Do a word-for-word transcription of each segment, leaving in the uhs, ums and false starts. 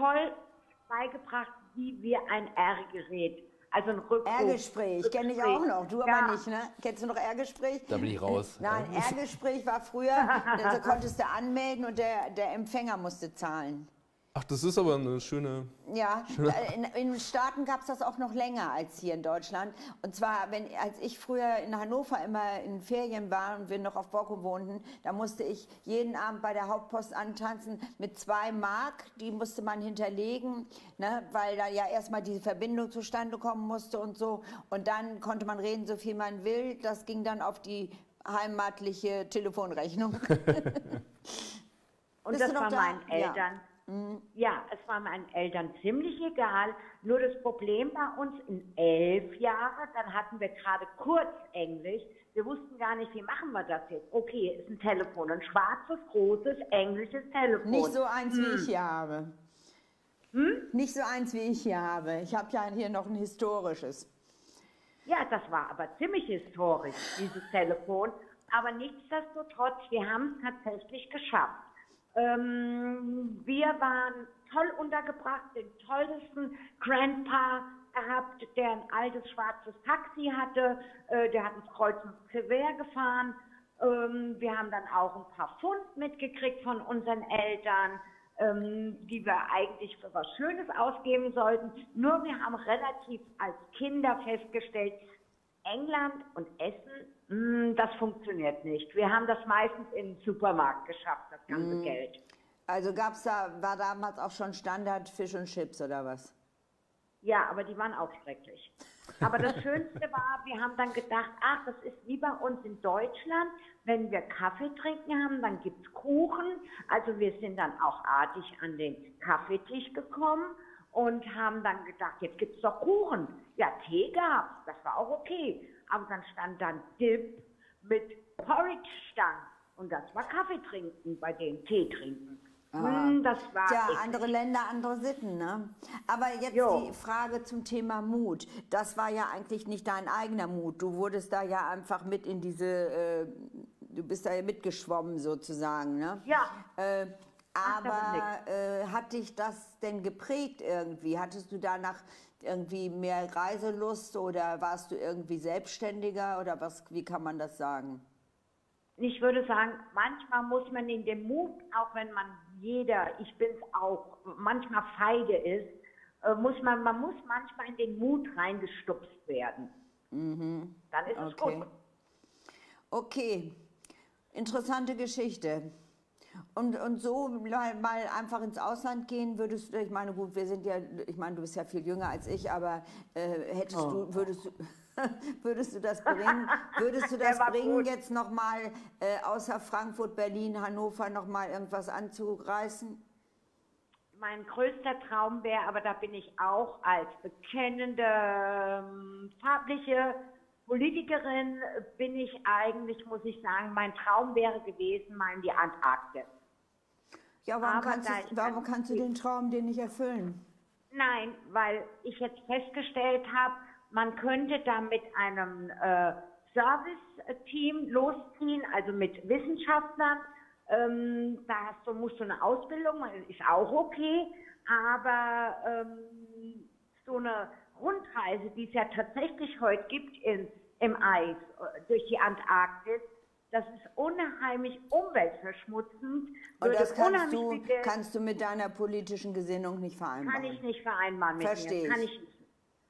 toll beigebracht, wie wir ein R-Gerät, also ein Rückruf. R-Gespräch, kenne ich auch noch, du ja. aber nicht, ne? Kennst du noch R-Gespräch? Da bin ich raus. Nein, R-Gespräch war früher, da konntest du anmelden und der, der Empfänger musste zahlen. Ach, das ist aber eine schöne... Ja, in, in den Staaten gab es das auch noch länger als hier in Deutschland. Und zwar, wenn, als ich früher in Hannover immer in Ferien war und wir noch auf Borkum wohnten, da musste ich jeden Abend bei der Hauptpost antanzen mit zwei Mark. Die musste man hinterlegen, ne, weil da ja erstmal diese Verbindung zustande kommen musste und so. Und dann konnte man reden, so viel man will. Das ging dann auf die heimatliche Telefonrechnung. Und das war meinen Eltern. Ja. Ja, es war meinen Eltern ziemlich egal. Nur das Problem bei uns in elf Jahren, dann hatten wir gerade kurz Englisch. Wir wussten gar nicht, wie machen wir das jetzt. Okay, ist ein Telefon, ein schwarzes, großes, englisches Telefon. Nicht so eins, hm. wie ich hier habe. Hm? Nicht so eins, wie ich hier habe. Ich habe ja hier noch ein historisches. Ja, das war aber ziemlich historisch, dieses Telefon. Aber nichtsdestotrotz, wir haben es tatsächlich geschafft. Ähm, wir waren toll untergebracht, den tollsten Grandpa gehabt, der ein altes schwarzes Taxi hatte, äh, der hat uns kreuz und quer gefahren. Ähm, wir haben dann auch ein paar Pfund mitgekriegt von unseren Eltern, ähm, die wir eigentlich für was Schönes ausgeben sollten. Nur wir haben relativ als Kinder festgestellt, England und Essen, mh, das funktioniert nicht. Wir haben das meistens in den Supermarkt geschafft, das ganze mm. Geld. Also gab's da, war damals auch schon Standard Fish und Chips oder was? Ja, aber die waren auch schrecklich. Aber das Schönste war, wir haben dann gedacht, ach, das ist wie bei uns in Deutschland, wenn wir Kaffee trinken haben, dann gibt's Kuchen. Also wir sind dann auch artig an den Kaffeetisch gekommen und haben dann gedacht, jetzt gibt's doch Kuchen. Ja, Tee gab's, das war auch okay. Aber dann stand dann Dip mit Porridge-Stangen und das war Kaffee trinken, bei denen Tee trinken. Hm, das war Tja, andere Länder, andere Sitten, ne? Aber jetzt jo. die Frage zum Thema Mut. Das war ja eigentlich nicht dein eigener Mut. Du wurdest da ja einfach mit in diese, äh, du bist da ja mitgeschwommen sozusagen, ne? Ja. Äh, aber äh, hat dich das denn geprägt irgendwie? Hattest du danach irgendwie mehr Reiselust oder warst du irgendwie selbstständiger oder was? Wie kann man das sagen? Ich würde sagen, manchmal muss man in den Mut, auch wenn man jeder, ich bin es auch, manchmal feige ist, äh, muss man, man muss manchmal in den Mut reingestupst werden. Mhm. Dann ist es okay. gut. Okay, interessante Geschichte. Und, und so mal, mal einfach ins Ausland gehen würdest du, ich meine, gut, wir sind ja, ich meine, du bist ja viel jünger als ich, aber äh, hättest oh. du, würdest du, würdest du das bringen, würdest du das bringen, gut. jetzt nochmal äh, außer Frankfurt, Berlin, Hannover nochmal irgendwas anzureißen? Mein größter Traum wäre, aber da bin ich auch als bekennende, ähm, farbliche Politikerin bin ich eigentlich, muss ich sagen, mein Traum wäre gewesen, mal in die Antarktis. Ja, warum, kannst du, warum kannst du den Traum dir nicht erfüllen? Nein, weil ich jetzt festgestellt habe, man könnte da mit einem äh, Service-Team losziehen, also mit Wissenschaftlern. Ähm, da hast du, musst du eine Ausbildung, ist auch okay, aber ähm, so eine Rundreise, die es ja tatsächlich heute gibt in, im Eis durch die Antarktis, das ist unheimlich umweltverschmutzend. Und das kannst du, kannst du mit deiner politischen Gesinnung nicht vereinbaren? Kann ich nicht vereinbaren mit Verstehe mir. Kann ich nicht.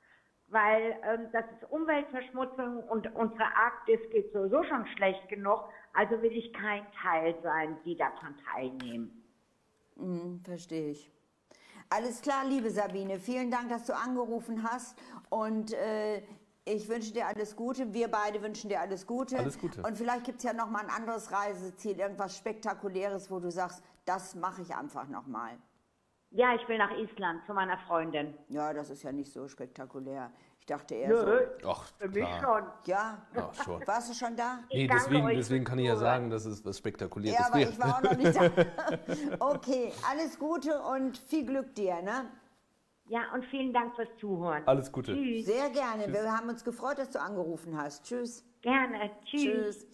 Weil ähm, das ist Umweltverschmutzung und unsere Arktis geht sowieso schon schlecht genug, also will ich kein Teil sein, die daran teilnehmen. Mhm, verstehe ich. Alles klar, liebe Sabine, vielen Dank, dass du angerufen hast und äh, ich wünsche dir alles Gute, wir beide wünschen dir alles Gute. Alles Gute. Und vielleicht gibt es ja noch mal ein anderes Reiseziel, irgendwas Spektakuläres, wo du sagst, das mache ich einfach noch mal. Ja, ich will nach Island zu meiner Freundin. Ja, das ist ja nicht so spektakulär. Ich dachte eher Nö, so. Ach, für mich klar. schon. Ja? Ach, schon. Warst du schon da? Nee, deswegen, deswegen kann ich ja sagen, dass es was Spektakuläres ja, aber wäre. ich war auch noch nicht da. Okay, alles Gute und viel Glück dir, ne? Ja, und vielen Dank fürs Zuhören. Alles Gute. Tschüss. Sehr gerne. Tschüss. Wir haben uns gefreut, dass du angerufen hast. Tschüss. Gerne. Tschüss. Tschüss.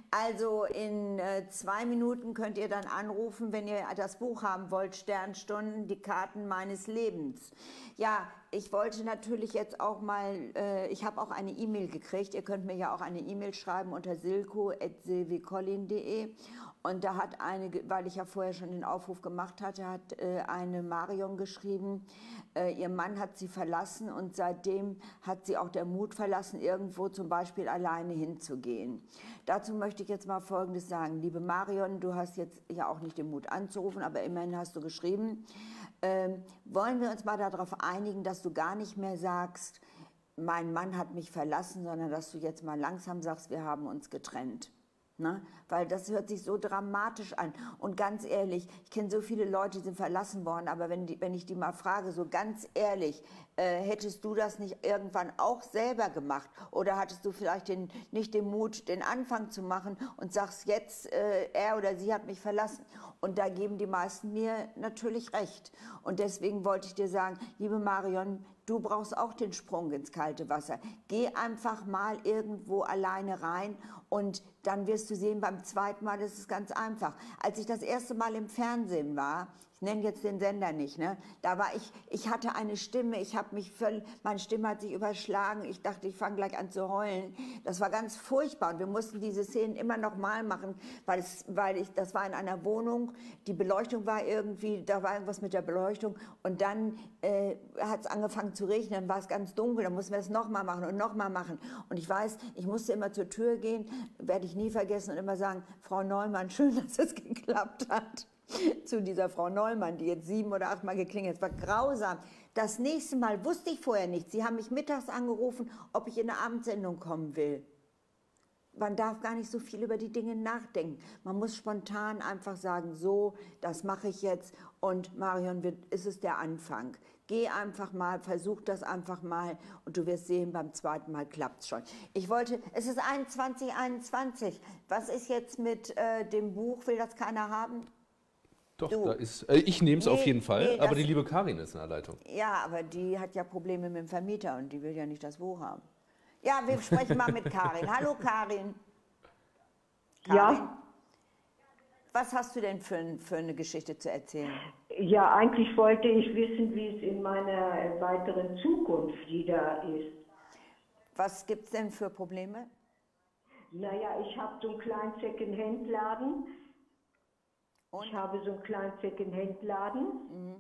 Also in äh, zwei Minuten könnt ihr dann anrufen, wenn ihr das Buch haben wollt, Sternstunden, die Karten meines Lebens. Ja, ich wollte natürlich jetzt auch mal, äh, ich habe auch eine E-Mail gekriegt, ihr könnt mir ja auch eine E-Mail schreiben unter silko at silvicollin punkt de. Und da hat eine, weil ich ja vorher schon den Aufruf gemacht hatte, hat äh, eine Marion geschrieben, äh, ihr Mann hat sie verlassen und seitdem hat sie auch der Mut verlassen, irgendwo zum Beispiel alleine hinzugehen. Dazu möchte ich jetzt mal Folgendes sagen. Liebe Marion, du hast jetzt ja auch nicht den Mut anzurufen, aber immerhin hast du geschrieben. Ähm, wollen wir uns mal darauf einigen, dass du gar nicht mehr sagst, mein Mann hat mich verlassen, sondern dass du jetzt mal langsam sagst, wir haben uns getrennt. Ne? Weil das hört sich so dramatisch an. Und ganz ehrlich, ich kenne so viele Leute, die sind verlassen worden, aber wenn, die, wenn ich die mal frage, so ganz ehrlich, äh, hättest du das nicht irgendwann auch selber gemacht? Oder hattest du vielleicht den, nicht den Mut, den Anfang zu machen und sagst jetzt, äh, er oder sie hat mich verlassen? Und da geben die meisten mir natürlich recht. Und deswegen wollte ich dir sagen, liebe Marion, du brauchst auch den Sprung ins kalte Wasser. Geh einfach mal irgendwo alleine rein und dann wirst du sehen, beim zweiten Mal ist es ganz einfach. Als ich das erste Mal im Fernsehen war, ich nenne jetzt den Sender nicht, ne? Da war ich, ich hatte eine Stimme, ich habe mich völlig, meine Stimme hat sich überschlagen, ich dachte, ich fange gleich an zu heulen. Das war ganz furchtbar und wir mussten diese Szenen immer noch mal machen, weil, es, weil ich, das war in einer Wohnung, die Beleuchtung war irgendwie, da war irgendwas mit der Beleuchtung und dann äh, hat es angefangen zu regnen, dann war es ganz dunkel, dann mussten wir es noch mal machen und noch mal machen. Und ich weiß, ich musste immer zur Tür gehen, werde ich nie vergessen und immer sagen, Frau Neumann, schön, dass es geklappt hat. Zu dieser Frau Neumann, die jetzt sieben oder acht Mal geklingelt hat. Es war grausam. Das nächste Mal wusste ich vorher nichts. Sie haben mich mittags angerufen, ob ich in eine Abendsendung kommen will. Man darf gar nicht so viel über die Dinge nachdenken. Man muss spontan einfach sagen, so, das mache ich jetzt. Und Marion, ist es der Anfang. Geh einfach mal, versuch das einfach mal und du wirst sehen, beim zweiten Mal klappt es schon. Ich wollte, es ist einundzwanzig einundzwanzig. Was ist jetzt mit äh, dem Buch? Will das keiner haben? Doch, Du. da ist. Äh, ich nehme es Nee, auf jeden Fall, nee, aber das- die liebe Karin ist in der Leitung. Ja, aber die hat ja Probleme mit dem Vermieter und die will ja nicht das Buch haben. Ja, wir sprechen mal mit Karin. Hallo Karin. Karin. Ja. Was hast du denn für, ein- für eine Geschichte zu erzählen? Ja, eigentlich wollte ich wissen, wie es in meiner äh, weiteren Zukunft wieder ist. Was gibt es denn für Probleme? Naja, ich habe so einen kleinen Second-Hand-Laden. Und? Ich habe so einen kleinen Second-Hand-Laden. Mhm.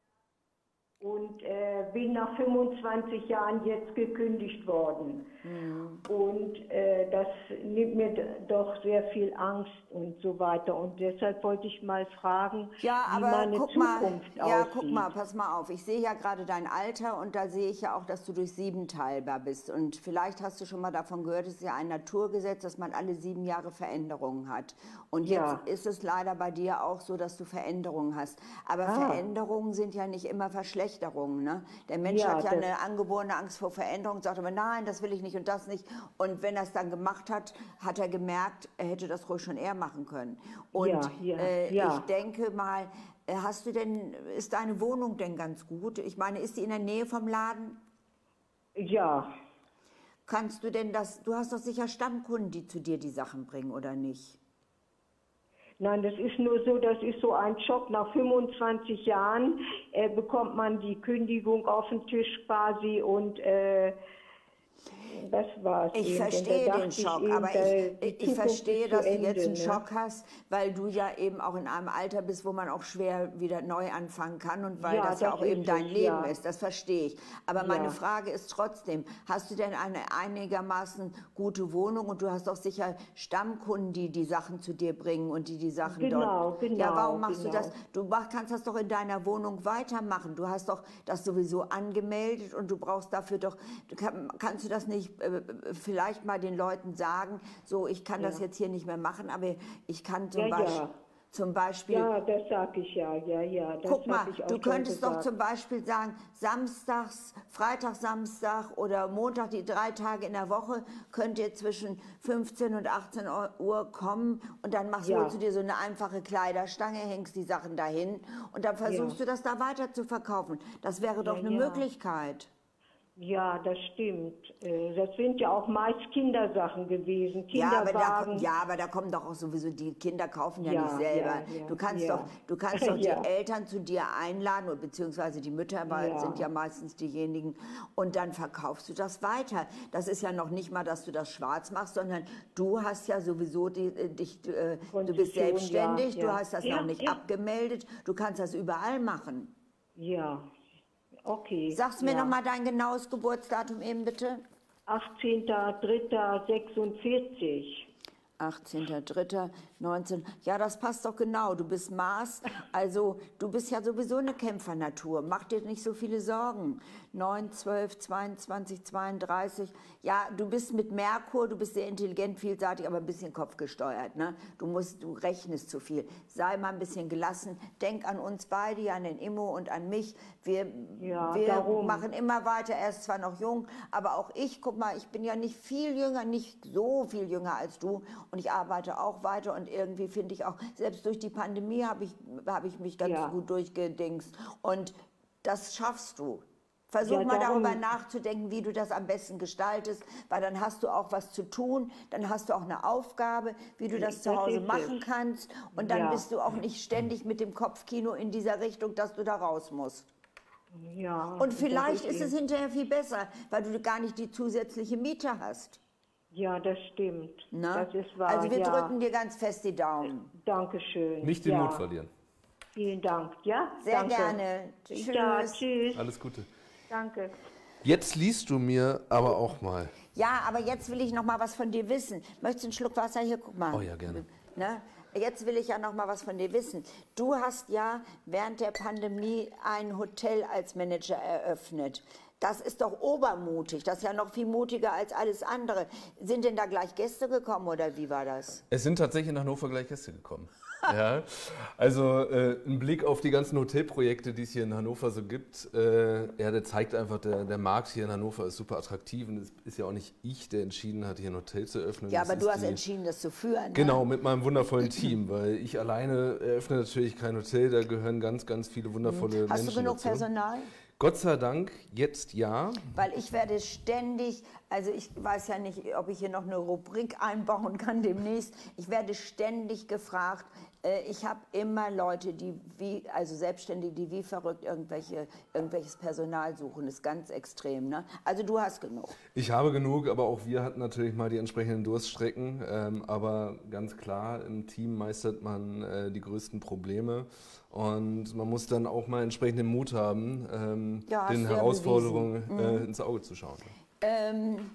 Und äh, bin nach fünfundzwanzig Jahren jetzt gekündigt worden. Mhm. Und äh, das nimmt mir d- doch sehr viel Angst und so weiter. Und deshalb wollte ich mal fragen, Ja, wie aber meine guck mal, Zukunft ja, aussieht. guck mal, pass mal auf. Ich sehe ja gerade dein Alter und da sehe ich ja auch, dass du durch sieben teilbar bist. Und vielleicht hast du schon mal davon gehört, es ist ja ein Naturgesetz, dass man alle sieben Jahre Veränderungen hat. Und Ja. jetzt ist es leider bei dir auch so, dass du Veränderungen hast. Aber Ah. Veränderungen sind ja nicht immer Verschlechterungen. Ne? Der Mensch Ja, hat ja das- eine angeborene Angst vor Veränderung, sagt aber, nein, das will ich nicht und das nicht. Und wenn er es dann gemacht hat, hat er gemerkt, er hätte das ruhig schon eher machen können. Und Ja, ja, äh, ja. ich denke mal, äh, hast du denn, ist deine Wohnung denn ganz gut? Ich meine, ist die in der Nähe vom Laden? Ja. Kannst du denn das, du hast doch sicher Stammkunden, die zu dir die Sachen bringen, oder nicht? Nein, das ist nur so, das ist so ein Schock. Nach fünfundzwanzig Jahren äh, bekommt man die Kündigung auf den Tisch quasi und äh, das war's. Ich eben. Und da verstehe dachte den ich Schock, eben, aber äh, ich, die ich, ich Zukunft verstehe, ist zu dass du Ende, jetzt einen ne? Schock hast, weil du ja eben auch in einem Alter bist, wo man auch schwer wieder neu anfangen kann und weil Ja, das ja das auch eben ist dein es, Leben ja. ist. Das verstehe ich. Aber Ja. meine Frage ist trotzdem, hast du denn eine einigermaßen gute Wohnung und du hast doch sicher Stammkunden, die die Sachen zu dir bringen und die die Sachen Genau, dort... genau, Ja, warum machst genau. du das? Du mach, kannst das doch in deiner Wohnung weitermachen. Du hast doch das sowieso angemeldet und du brauchst dafür doch... Du kann, kannst du das nicht äh, vielleicht mal den Leuten sagen, so, ich kann das Ja. jetzt hier nicht mehr machen, aber ich kann zum, Ja, Beispiel, ja. zum Beispiel... Ja, das sag ich ja, ja, ja. Das Guck hab mal, ich auch du schon könntest doch gesagt. zum Beispiel sagen, samstags, Freitag, Samstag oder Montag, die drei Tage in der Woche, könnt ihr zwischen fünfzehn und achtzehn Uhr kommen und dann machst Ja. holst du dir so eine einfache Kleiderstange, hängst die Sachen dahin und dann versuchst Ja. du das da weiter zu verkaufen. Das wäre doch Ja, eine ja. Möglichkeit. Ja, das stimmt. Äh, Das sind ja auch meist Kindersachen gewesen. Ja aber, da, Kinderwagen. ja, aber da kommen doch auch sowieso, die Kinder kaufen ja, Ja, nicht selber. ja, ja, du kannst ja. doch, du kannst doch Ja. die Eltern zu dir einladen, oder beziehungsweise die Mütter weil Ja. sind ja meistens diejenigen, und dann verkaufst du das weiter. Das ist ja noch nicht mal, dass du das schwarz machst, sondern du hast ja sowieso die, äh, dich, äh, du bist Konzession, selbstständig, ja, du ja. hast das Ja, noch nicht ja. abgemeldet, du kannst das überall machen. Ja, okay. Sagst mir ja. noch mal dein genaues Geburtsdatum eben bitte. achtzehnter dritter sechsundvierzig. achtzehnter dritter neunzehn. Ja, das passt doch genau. Du bist Mars, also du bist ja sowieso eine Kämpfernatur. Mach dir nicht so viele Sorgen. neun, zwölf, zweiundzwanzig, zweiunddreißig. Ja, du bist mit Merkur, du bist sehr intelligent, vielseitig, aber ein bisschen kopfgesteuert. Ne? Du musst, du rechnest zu viel. Sei mal ein bisschen gelassen. Denk an uns beide, an den Immo und an mich. Wir, Ja, wir darum. machen immer weiter. Er ist zwar noch jung, aber auch ich, guck mal, ich bin ja nicht viel jünger, nicht so viel jünger als du. Und ich arbeite auch weiter und irgendwie finde ich auch, selbst durch die Pandemie habe ich, habe ich mich ganz Ja. gut durchgedingst. Und das schaffst du. Versuch Ja, mal darum- darüber nachzudenken, wie du das am besten gestaltest, weil dann hast du auch was zu tun, dann hast du auch eine Aufgabe, wie du das zu Das Hause ist machen es. kannst und dann Ja. bist du auch nicht ständig mit dem Kopfkino in dieser Richtung, dass du da raus musst. Ja. Und vielleicht das ist es eben- hinterher viel besser, weil du gar nicht die zusätzliche Miete hast. Ja, das stimmt. Ne? Das ist wahr. Also wir ja. drücken dir ganz fest die Daumen. Dankeschön. Nicht den ja. Mut verlieren. Vielen Dank. Ja, Sehr danke. gerne. Ja, Tschüss. tschüss. Alles Gute. Danke. Jetzt liest du mir aber auch mal. Ja, aber jetzt will ich noch mal was von dir wissen. Möchtest du einen Schluck Wasser hier? Guck mal. Oh ja, gerne. Ne? Jetzt will ich ja noch mal was von dir wissen. Du hast ja während der Pandemie ein Hotel als Manager eröffnet. Das ist doch obermutig. Das ist ja noch viel mutiger als alles andere. Sind denn da gleich Gäste gekommen oder wie war das? Es sind tatsächlich in Hannover gleich Gäste gekommen. Ja, also äh, ein Blick auf die ganzen Hotelprojekte, die es hier in Hannover so gibt, äh, ja, der zeigt einfach, der, der Markt hier in Hannover ist super attraktiv und es ist ja auch nicht ich, der entschieden hat, hier ein Hotel zu öffnen. Ja, Das aber ist du hast die, entschieden, das zu führen. Ne? Genau, mit meinem wundervollen Team, weil ich alleine eröffne natürlich kein Hotel, da gehören ganz, ganz viele wundervolle Hast Menschen du genug dazu. Personal? Gott sei Dank, jetzt ja. Weil ich werde ständig, also ich weiß ja nicht, ob ich hier noch eine Rubrik einbauen kann demnächst. Ich werde ständig gefragt. Äh, Ich habe immer Leute, die wie, also Selbstständige, die wie verrückt irgendwelche, irgendwelches Personal suchen. Das ist ganz extrem. Ne? Also du hast genug. Ich habe genug, aber auch wir hatten natürlich mal die entsprechenden Durststrecken. Ähm, aber ganz klar, im Team meistert man äh, die größten Probleme. Und man muss dann auch mal entsprechenden Mut haben, ähm, Ja, hast den du ja Herausforderungen bewiesen. äh, ins Auge zu schauen. Ähm,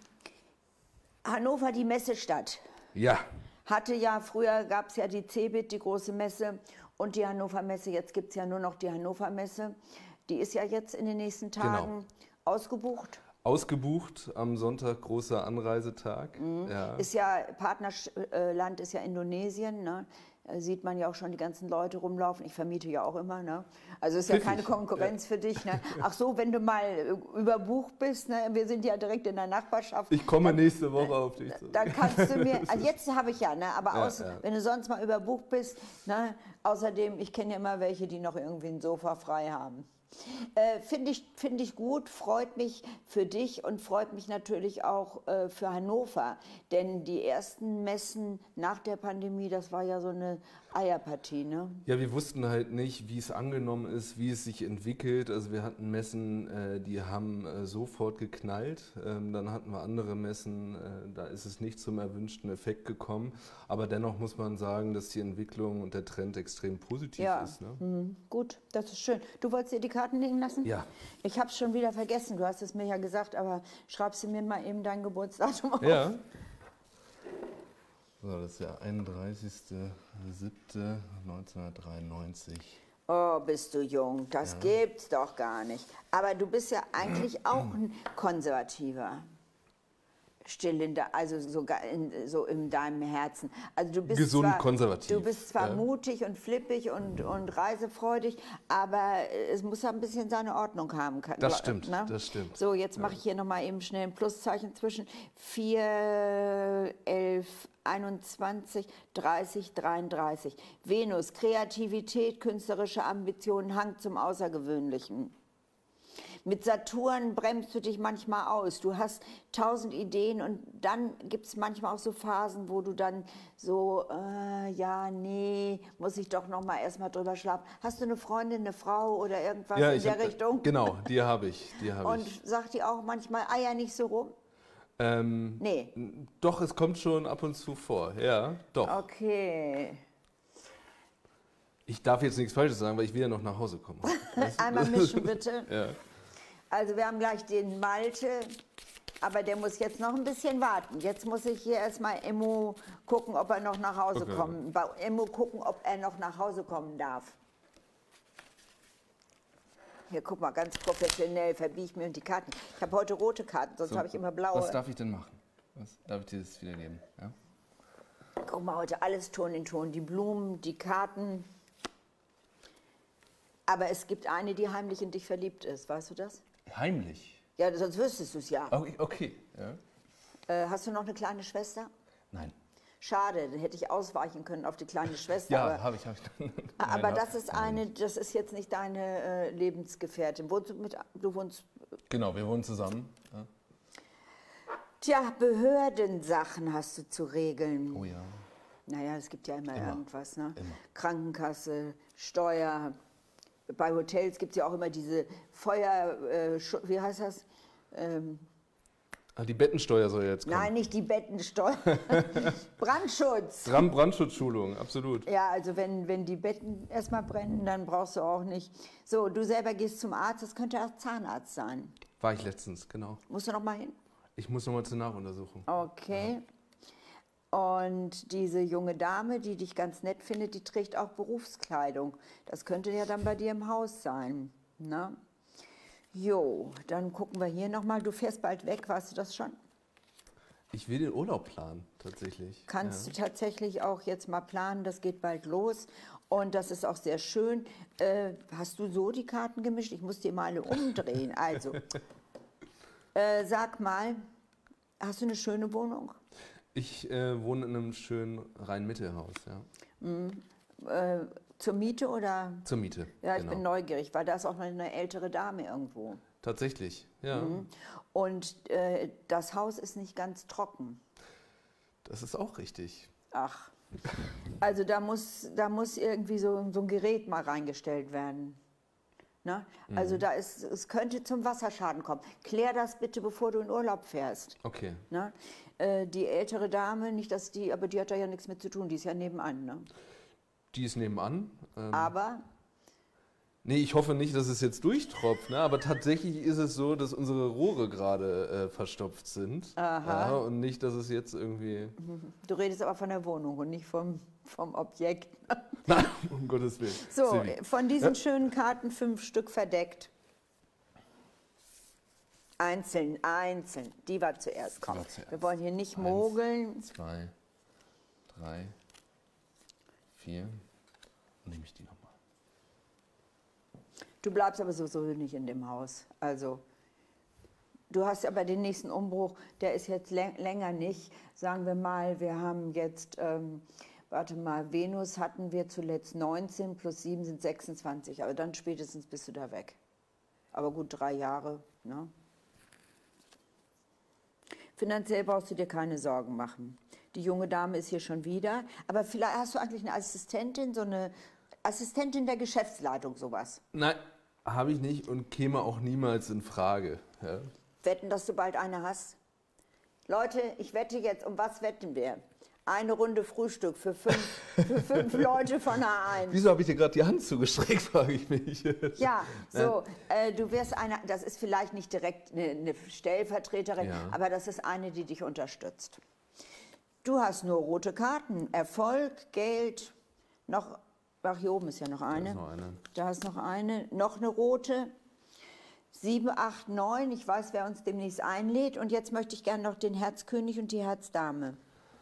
Hannover, die Messestadt. Ja, Hatte ja, früher gab es ja die CeBIT, die große Messe, und die Hannover Messe. Jetzt gibt es ja nur noch die Hannover Messe. Die ist ja jetzt in den nächsten Tagen ausgebucht. ausgebucht am Sonntag, großer Anreisetag. Ja. Ist ja, Partnerland ist ja Indonesien, ne? Da sieht man ja auch schon die ganzen Leute rumlaufen. Ich vermiete ja auch immer, ne? Also ist ja Pfiffig, keine Konkurrenz für dich, ne? Ach so, wenn du mal äh, überbucht bist, ne? Wir sind ja direkt in der Nachbarschaft. Ich komme nächste Woche auf dich zu. Dann kannst du mir, also jetzt habe ich ja, ne? Aber Ja, aus, ja. wenn du sonst mal überbucht bist, ne? Außerdem, ich kenne ja immer welche, die noch irgendwie ein Sofa frei haben. Äh, Finde ich, find ich gut, freut mich für dich und freut mich natürlich auch äh, für Hannover. Denn die ersten Messen nach der Pandemie, das war ja so eine Eierpartie, ne? Ja, wir wussten halt nicht, wie es angenommen ist, wie es sich entwickelt. Also wir hatten Messen, äh, die haben äh, sofort geknallt. Ähm, dann hatten wir andere Messen, äh, da ist es nicht zum erwünschten Effekt gekommen. Aber dennoch muss man sagen, dass die Entwicklung und der Trend extrem positiv Ja, ist. Ne? mhm. Gut, das ist schön. Du wolltest dir die Karten legen lassen? Ja. Ich habe es schon wieder vergessen, du hast es mir ja gesagt, aber schreibst du mir mal eben dein Geburtsdatum auf? Ja. So, das ist der einunddreißigster siebter neunzehnhundertdreiundneunzig. Oh, bist du jung, das gibt's doch gar nicht. Aber du bist ja eigentlich auch ein Konservativer. Still in der, also sogar in, so in deinem Herzen. Also du bist Gesund zwar, konservativ, Du bist zwar ja. mutig und flippig und, und reisefreudig, aber es muss ja ein bisschen seine Ordnung haben. Kann, Das stimmt, das stimmt. So, jetzt mache ich hier nochmal eben schnell ein Pluszeichen zwischen vier, elf, einundzwanzig, dreißig, dreiunddreißig. Venus, Kreativität, künstlerische Ambitionen, Hang zum Außergewöhnlichen. Mit Saturn bremst du dich manchmal aus. Du hast tausend Ideen und dann gibt es manchmal auch so Phasen, wo du dann so, äh, ja, nee, muss ich doch noch mal erstmal drüber schlafen. Hast du eine Freundin, eine Frau oder irgendwas Ja, in ich der hab, Richtung? Genau, die habe ich. Die hab Und ich. sagt die auch manchmal, Eier nicht so rum? Ähm, Nee. Doch, es kommt schon ab und zu vor. Ja, doch. Okay. Ich darf jetzt nichts Falsches sagen, weil ich will ja noch nach Hause kommen. Weißt du? Einmal mischen, bitte. Ja. Also wir haben gleich den Malte, aber der muss jetzt noch ein bisschen warten. Jetzt muss ich hier erstmal Immo gucken, ob er noch nach Hause Okay. kommen. Bei Immo gucken, ob er noch nach Hause kommen darf. Hier, guck mal, ganz professionell verbiege ich mir die Karten. Ich habe heute rote Karten, sonst So, habe ich immer blaue. Was darf ich denn machen? Was darf ich dir das wiedergeben? Ja? Guck mal, heute alles Ton in Ton. Die Blumen, die Karten. Aber es gibt eine, die heimlich in dich verliebt ist. Weißt du das? Heimlich? Ja, sonst wüsstest du es ja. Okay, okay. Ja. Äh, hast du noch eine kleine Schwester? Nein. Schade, dann hätte ich ausweichen können auf die kleine Schwester. Ja, aber habe ich, habe ich. aber Nein, das hab- ist hab ich eine, nicht. das ist jetzt nicht deine äh, Lebensgefährtin. Wohnst du mit, du wohnst, Genau, wir wohnen zusammen. Ja. tja, Behördensachen hast du zu regeln. Oh ja. Naja, es gibt ja immer, Immer. irgendwas, ne? Immer. Krankenkasse, Steuer. Bei Hotels gibt es ja auch immer diese Feuer, äh, Schu- wie heißt das? Ähm, Ah, die Bettensteuer soll jetzt kommen. nein, nicht die Bettensteuer. Brandschutz. Brand Brandschutzschulung, absolut. Ja, also wenn, wenn die Betten erstmal brennen, dann brauchst du auch nicht. So, du selber gehst zum Arzt, das könnte auch Zahnarzt sein. War ich letztens, genau. Musst du noch mal hin? Ich muss nochmal zur Nachuntersuchung. Okay. Und diese junge Dame, die dich ganz nett findet, die trägt auch Berufskleidung. Das könnte ja dann bei dir im Haus sein. Ne? Jo, dann gucken wir hier nochmal. Du fährst bald weg, weißt du das schon? Ich will den Urlaub planen, tatsächlich. Kannst ja. du tatsächlich auch jetzt mal planen, das geht bald los. Und das ist auch sehr schön. Äh, hast du so die Karten gemischt? Ich muss die mal alle umdrehen. Also, äh, sag mal, hast du eine schöne Wohnung? Ich äh, wohne in einem schönen Rhein-Mitte-Haus, ja. Äh, zur Miete oder? Zur Miete. Ja, ich genau. bin neugierig, weil da ist auch noch eine ältere Dame irgendwo. Tatsächlich, ja. Mhm. Und äh, das Haus ist nicht ganz trocken. Das ist auch richtig. Ach, also da muss, da muss irgendwie so, so ein Gerät mal reingestellt werden. Ne? Also da ist, es könnte zum Wasserschaden kommen. Klär das bitte, bevor du in Urlaub fährst. Okay. Ne? Äh, die ältere Dame, nicht dass die, aber die hat da ja nichts mit zu tun, die ist ja nebenan. Ne? Die ist nebenan. Ähm, Aber nee, ich hoffe nicht, dass es jetzt durchtropft, ne? Aber tatsächlich ist es so, dass unsere Rohre gerade äh, verstopft sind. Aha. Ja, und nicht, dass es jetzt irgendwie... du redest aber von der Wohnung und nicht vom, vom Objekt. Nein, um Gottes Willen. So, Silvi. von diesen schönen Karten fünf Stück verdeckt. Einzeln, einzeln. Die war zuerst. Komm, war zuerst. wir wollen hier nicht Eins. mogeln. Zwei, drei, vier. Und nehme ich die nochmal. Du bleibst aber sowieso nicht in dem Haus. Also, du hast aber den nächsten Umbruch, der ist jetzt läng länger nicht. Sagen wir mal, wir haben jetzt, ähm, warte mal, Venus hatten wir zuletzt neunzehn, plus sieben sind sechsundzwanzig. Aber dann spätestens bist du da weg. Aber gut, drei Jahre, ne? Finanziell brauchst du dir keine Sorgen machen. Die junge Dame ist hier schon wieder. Aber vielleicht hast du eigentlich eine Assistentin, so eine Assistentin der Geschäftsleitung, sowas. Nein, habe ich nicht und käme auch niemals in Frage. Ja. Wetten, dass du bald eine hast? Leute, ich wette jetzt, um was wetten wir? Eine Runde Frühstück für fünf, für fünf Leute von A eins. Wieso habe ich dir gerade die Hand zugestreckt, frage ich mich. Ja, so, äh, du wirst eine, das ist vielleicht nicht direkt eine, eine Stellvertreterin, Ja. aber das ist eine, die dich unterstützt. Du hast nur rote Karten, Erfolg, Geld, noch, ach, hier oben ist ja noch eine. ist noch eine. Da ist noch eine, noch eine rote. sieben, acht, neun, ich weiß, wer uns demnächst einlädt. Und jetzt möchte ich gerne noch den Herzkönig und die Herzdame.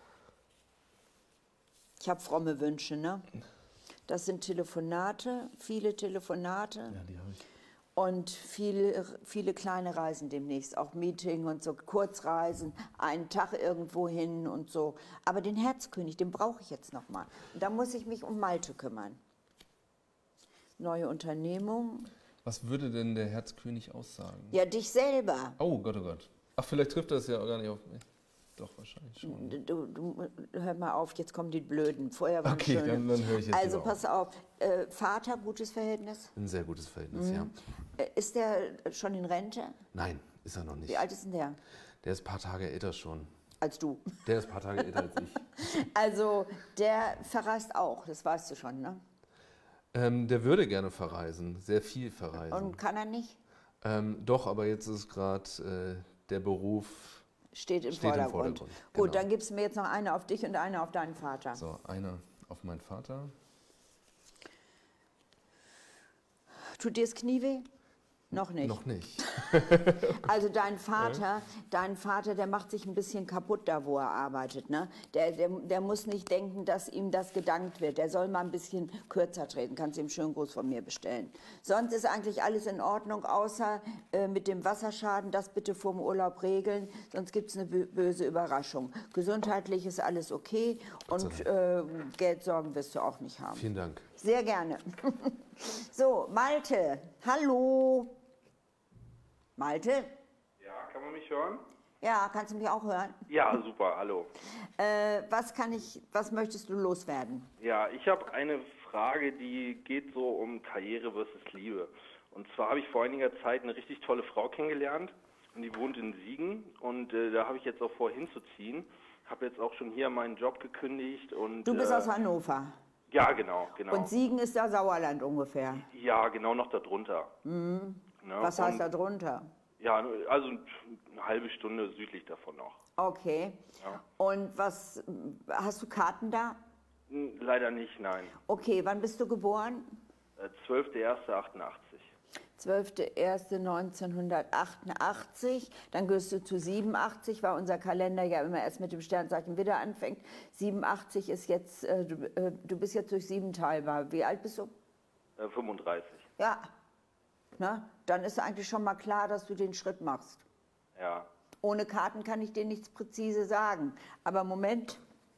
Ich habe fromme Wünsche, ne? Das sind Telefonate, viele Telefonate. Ja, die habe ich. Und viele, viele kleine Reisen demnächst, auch Meeting und so, Kurzreisen, einen Tag irgendwo hin und so. Aber den Herzkönig, den brauche ich jetzt noch mal. Und da muss ich mich um Malte kümmern. Neue Unternehmung. Was würde denn der Herzkönig aussagen? Ja, dich selber. Oh Gott, oh Gott. Ach, vielleicht trifft das ja gar nicht auf mich. Doch, wahrscheinlich schon. Du, du, hör mal auf, jetzt kommen die Blöden. Vorher waren Okay, schöne. dann, dann höre ich jetzt Also lieber pass auf, äh, Vater, gutes Verhältnis? Ein sehr gutes Verhältnis, ja. Äh, Ist der schon in Rente? Nein, ist er noch nicht. Wie alt ist denn der? Der ist ein paar Tage älter schon. Als du. Der ist ein paar Tage älter als ich. Also der verreist auch, das weißt du schon, ne? Ähm, der würde gerne verreisen, sehr viel verreisen. Und kann er nicht? Ähm, doch, aber jetzt ist gerade äh, der Beruf... Steht im Steht im Vordergrund. Vordergrund, Gut, genau. dann gibst du mir jetzt noch eine auf dich und eine auf deinen Vater. So, einer auf meinen Vater. Tut dir das Knie weh? Noch nicht. Noch nicht. Also dein Vater, dein Vater, der macht sich ein bisschen kaputt da, wo er arbeitet. Ne? Der, der, der muss nicht denken, dass ihm das gedankt wird. Der soll mal ein bisschen kürzer treten. Kannst ihm einen schönen Gruß von mir bestellen. Sonst ist eigentlich alles in Ordnung, außer äh, mit dem Wasserschaden. Das bitte vorm Urlaub regeln, sonst gibt es eine bö böse Überraschung. Gesundheitlich ist alles okay und äh, Geldsorgen wirst du auch nicht haben. Vielen Dank. Sehr gerne. So, Malte, hallo. Malte? Ja, kann man mich hören? Ja, kannst du mich auch hören? Ja, super, hallo. Äh, was kann ich, was möchtest du loswerden? Ja, ich habe eine Frage, die geht so um Karriere versus Liebe. Und zwar habe ich vor einiger Zeit eine richtig tolle Frau kennengelernt und die wohnt in Siegen und äh, da habe ich jetzt auch vor hinzuziehen. Habe jetzt auch schon hier meinen Job gekündigt und... Du bist äh, aus Hannover. Ja, genau, genau. Und Siegen ist da Sauerland ungefähr. Ja, genau, noch darunter. Mhm. Ne? Was heißt und, da drunter? Ja, also eine halbe Stunde südlich davon noch. Okay. Ja. Und was, hast du Karten da? Hm, leider nicht, nein. Okay, wann bist du geboren? Äh, zwölfter erster achtundachtzig. zwölfter erster neunzehnhundertachtundachtzig, dann gehörst du zu siebenundachtzig, weil unser Kalender ja immer erst mit dem Sternzeichen Widder anfängt. siebenundachtzig ist jetzt, äh, du, äh, du bist jetzt durch sieben teilbar. Wie alt bist du? Äh, fünfunddreißig. Ja, na, dann ist eigentlich schon mal klar, dass du den Schritt machst. Ja. Ohne Karten kann ich dir nichts präzise sagen. Aber Moment,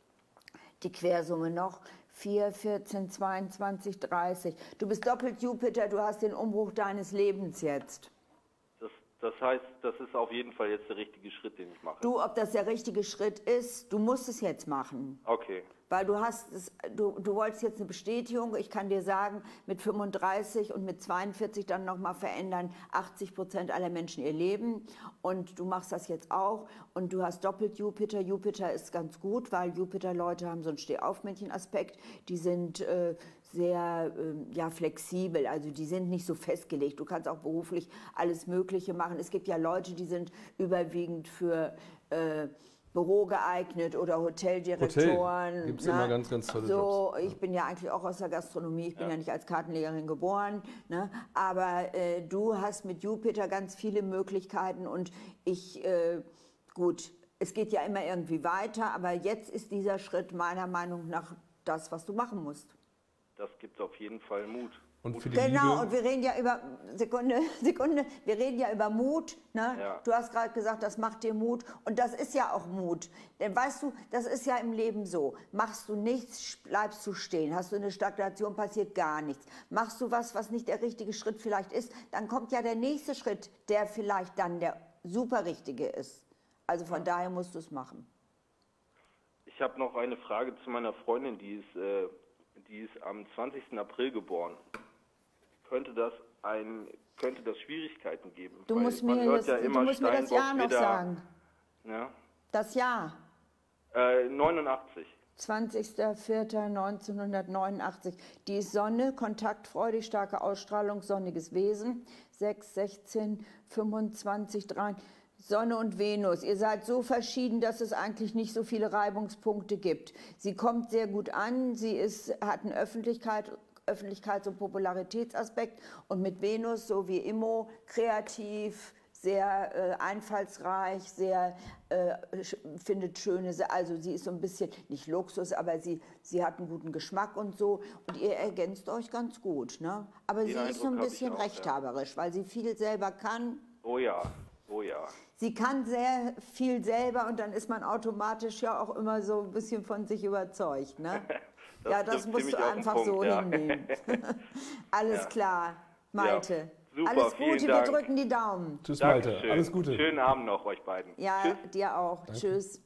die Quersumme noch. vier, vierzehn, zweiundzwanzig, dreißig. Du bist doppelt Jupiter, du hast den Umbruch deines Lebens jetzt. Das, das heißt, das ist auf jeden Fall jetzt der richtige Schritt, den ich mache. Du, ob das der richtige Schritt ist, du musst es jetzt machen. Okay. Weil du hast es, du, du wolltest jetzt eine Bestätigung, ich kann dir sagen, mit fünfunddreißig und mit zweiundvierzig dann nochmal verändern achtzig Prozent aller Menschen ihr Leben und du machst das jetzt auch und du hast doppelt Jupiter. Jupiter ist ganz gut, weil Jupiter-Leute haben so einen Stehaufmännchen-Aspekt, die sind äh, sehr äh, ja, flexibel, also die sind nicht so festgelegt. Du kannst auch beruflich alles Mögliche machen. Es gibt ja Leute, die sind überwiegend für... Äh, Büro geeignet oder Hoteldirektoren. Hotel. Gibt es ne? immer ganz, ganz tolle so, Jobs. Ich bin ja eigentlich auch aus der Gastronomie, ich bin Ja. ja nicht als Kartenlegerin geboren, ne? Aber äh, du hast mit Jupiter ganz viele Möglichkeiten und ich, äh, gut, es geht ja immer irgendwie weiter, aber jetzt ist dieser Schritt meiner Meinung nach das, was du machen musst. Das gibt auf jeden Fall Mut. Und für die Genau, Liebe, und wir reden ja über, Sekunde, Sekunde, wir reden ja über Mut, ne? Ja. Du hast gerade gesagt, das macht dir Mut und das ist ja auch Mut. Denn weißt du, das ist ja im Leben so, machst du nichts, bleibst du stehen, hast du eine Stagnation, passiert gar nichts. Machst du was, was nicht der richtige Schritt vielleicht ist, dann kommt ja der nächste Schritt, der vielleicht dann der super richtige ist. Also von daher musst du es machen. Ich habe noch eine Frage zu meiner Freundin, die ist, äh, die ist am zwanzigsten April geboren. Könnte das ein, könnte das Schwierigkeiten geben? Du Weil musst man mir, hört jetzt, ja du immer musst mir das Steinbock, Jahr noch Widder, sagen. Ja? Das Jahr. Äh, neunundachtzig. zwanzigster vierter neunzehnhundertneunundachtzig. Die ist Sonne, kontaktfreudig, starke Ausstrahlung, sonniges Wesen. sechs, sechzehn, fünfundzwanzig, drei. Sonne und Venus. Ihr seid so verschieden, dass es eigentlich nicht so viele Reibungspunkte gibt. Sie kommt sehr gut an, sie ist, hat einen Öffentlichkeit, Öffentlichkeits- und Popularitätsaspekt und mit Venus, so wie Immo, kreativ, sehr äh, einfallsreich, sehr äh, sch findet schöne, also sie ist so ein bisschen, nicht Luxus, aber sie, sie hat einen guten Geschmack und so und ihr ergänzt euch ganz gut. Ne? Aber Den sie ist so ein Eindruck hab ich bisschen auch, ja. rechthaberisch, weil sie viel selber kann. Oh ja, oh ja. Sie kann sehr viel selber und dann ist man automatisch ja auch immer so ein bisschen von sich überzeugt. Ne? Das Ja, das trifft musst du ziemlich auf den einfach Punkt, so ja. hinnehmen. Alles Ja. klar, Malte. Ja, Super, Alles vielen Gute, Dank. wir drücken die Daumen. Tschüss, Malte. Dankeschön. Alles Gute. Schönen Abend noch euch beiden. Ja, Tschüss. dir auch. Tschüss.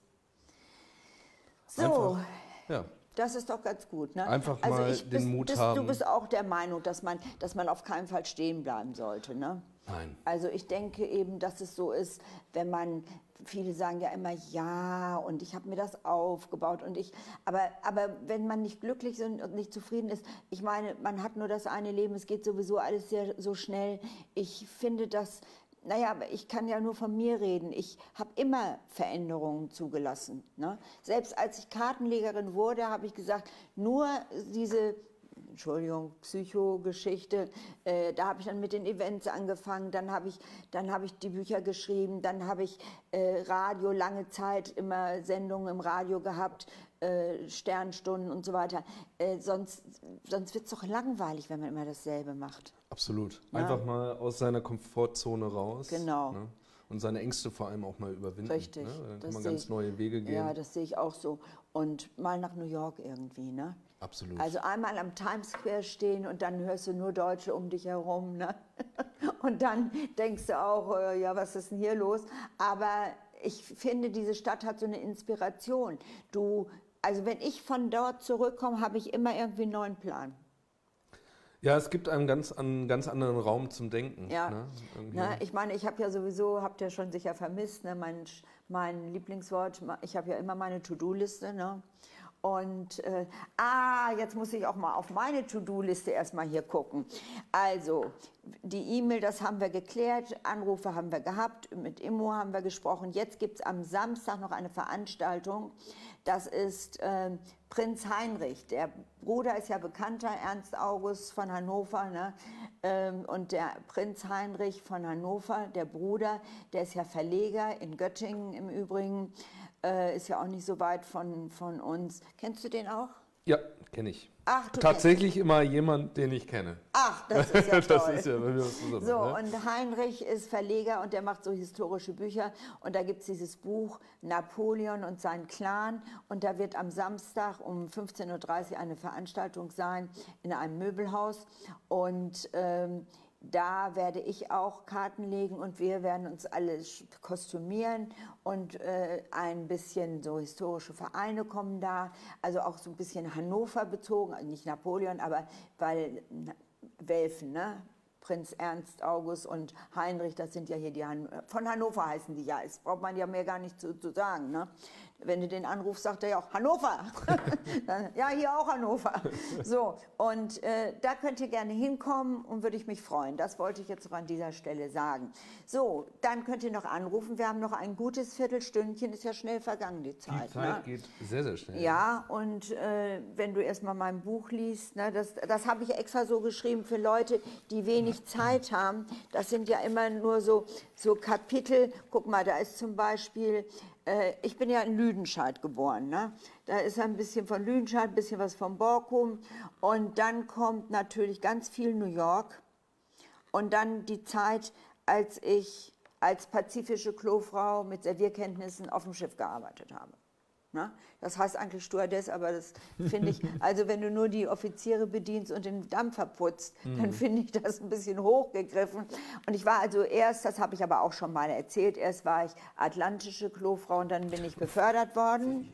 So, Einfach, ja. das ist doch ganz gut. Ne? Einfach also mal ich, den bist, Mut bist, haben. Du bist auch der Meinung, dass man, dass man auf keinen Fall stehen bleiben sollte, ne? Nein. Also ich denke eben, dass es so ist, wenn man, viele sagen ja immer, ja, und ich habe mir das aufgebaut und ich, aber, aber wenn man nicht glücklich ist und nicht zufrieden ist, ich meine, man hat nur das eine Leben, es geht sowieso alles sehr, so schnell. Ich finde das, naja, aber ich kann ja nur von mir reden. Ich habe immer Veränderungen zugelassen. Ne? Selbst als ich Kartenlegerin wurde, habe ich gesagt, nur diese, Entschuldigung, Psychogeschichte, äh, da habe ich dann mit den Events angefangen, dann habe ich, dann habe ich die Bücher geschrieben, dann habe ich äh, Radio, lange Zeit immer Sendungen im Radio gehabt, äh, Sternstunden und so weiter. Äh, sonst sonst wird es doch langweilig, wenn man immer dasselbe macht. Absolut. Ja. Einfach mal aus seiner Komfortzone raus. Genau. Ne? Und seine Ängste vor allem auch mal überwinden. Richtig. Ne? Dann kann Das man sehe ganz ich- neue Wege gehen. Ja, das sehe ich auch so. Und mal nach New York irgendwie, ne? Absolut. Also einmal am Times Square stehen und dann hörst du nur Deutsche um dich herum, ne? Und dann denkst du auch, äh, ja, was ist denn hier los? Aber ich finde, diese Stadt hat so eine Inspiration. Du, also wenn ich von dort zurückkomme, habe ich immer irgendwie einen neuen Plan. Ja, es gibt einen ganz, einen ganz anderen Raum zum Denken. Ja. Ne? Irgendwie. Ne, ich meine, ich habe ja sowieso, habt ihr schon sicher vermisst, ne, mein, mein Lieblingswort, ich habe ja immer meine To-Do-Liste. Ne? Und, äh, ah, jetzt muss ich auch mal auf meine To-Do-Liste erstmal hier gucken. Also, die E-Mail, das haben wir geklärt, Anrufe haben wir gehabt, mit Immo haben wir gesprochen. Jetzt gibt es am Samstag noch eine Veranstaltung. Das ist äh, Prinz Heinrich. Der Bruder ist ja bekannter, Ernst August von Hannover. Ne? Ähm, und der Prinz Heinrich von Hannover, der Bruder, der ist ja Verleger in Göttingen im Übrigen. Äh, ist ja auch nicht so weit von, von uns. Kennst du den auch? Ja, kenne ich. Ach, du Tatsächlich immer jemand, den ich kenne. Ach, das ist ja toll. Das ist ja bei mir was Besonderes. So, ne? und Heinrich ist Verleger und der macht so historische Bücher. Und da gibt es dieses Buch Napoleon und sein Clan. Und da wird am Samstag um fünfzehn Uhr dreißig eine Veranstaltung sein in einem Möbelhaus. Und ähm, da werde ich auch Karten legen und wir werden uns alle kostümieren und äh, ein bisschen so historische Vereine kommen da, also auch so ein bisschen Hannover bezogen, also nicht Napoleon, aber weil na, Welfen, ne? Prinz Ernst August und Heinrich, das sind ja hier die, Han von Hannover heißen die ja, das braucht man ja mehr gar nicht zu, zu sagen, ne? Wenn du den anrufst, sagt er ja auch Hannover. Dann, ja, hier auch Hannover. So, und äh, da könnt ihr gerne hinkommen und würde ich mich freuen. Das wollte ich jetzt noch an dieser Stelle sagen. So, dann könnt ihr noch anrufen. Wir haben noch ein gutes Viertelstündchen. Ist ja schnell vergangen, die Zeit. Die Zeit ne? geht sehr, sehr schnell. Ja, und äh, wenn du erstmal mein Buch liest, ne, das, das habe ich extra so geschrieben für Leute, die wenig Zeit haben. Das sind ja immer nur so, so Kapitel. Guck mal, da ist zum Beispiel... Ich bin ja in Lüdenscheid geboren. Ne? Da ist ein bisschen von Lüdenscheid, ein bisschen was von Borkum. Und dann kommt natürlich ganz viel New York. Und dann die Zeit, als ich als pazifische Klofrau mit Servierkenntnissen auf dem Schiff gearbeitet habe. Ne? Das heißt eigentlich Stewardess, aber das finde ich, also wenn du nur die Offiziere bedienst und den Dampfer putzt, mhm. dann finde ich das ein bisschen hochgegriffen. Und ich war also erst, das habe ich aber auch schon mal erzählt, erst war ich atlantische Klofrau und dann bin ich befördert worden.